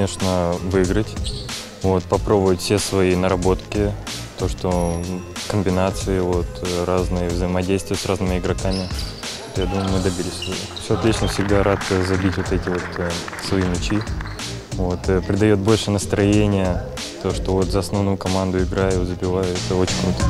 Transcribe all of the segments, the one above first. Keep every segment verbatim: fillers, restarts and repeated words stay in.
конечно, выиграть, вот, попробовать все свои наработки, то, что комбинации, вот, разные взаимодействия с разными игроками. Я думаю, мы добились этого. Все отлично, всегда рад забить вот эти вот э, свои мячи. Вот, э, придает больше настроения, то, что вот за основную команду играю, забиваю, это очень круто.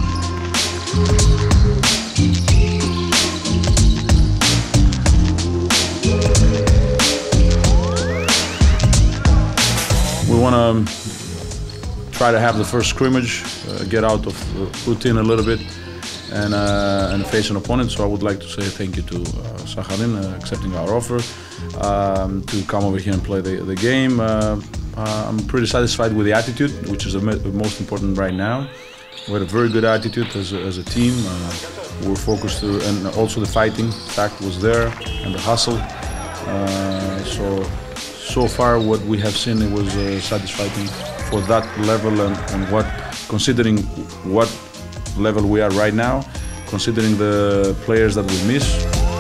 We want to try to have the first scrimmage, uh, get out of routine a little bit, and uh, and face an opponent. So I would like to say thank you to uh, Sakhalin uh, accepting our offer um, to come over here and play the, the game. Uh, uh, I'm pretty satisfied with the attitude, which is the most important right now. We had a very good attitude as a, as a team. Uh, we were focused to, and also the fighting fact was there, and the hustle. Uh, so so far, what we have seen, it was uh, satisfying for that level, and, and what, considering what level we are right now, considering the players that we miss.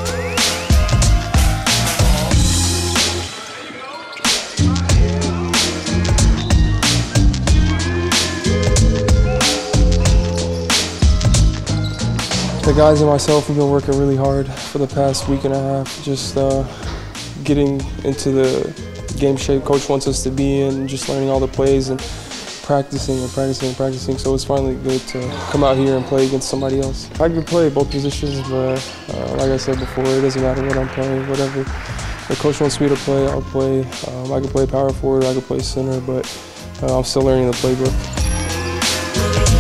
The guys and myself, we've been working really hard for the past week and a half, just uh, getting into the game shape Coach wants us to be in, just learning all the plays and practicing and practicing and practicing. So it's finally good to come out here and play against somebody else. I can play both positions, but uh, like I said before, it doesn't matter what I'm playing. Whatever the coach wants me to play, I'll play. Um, I can play power forward, I can play center, but uh, I'm still learning the playbook.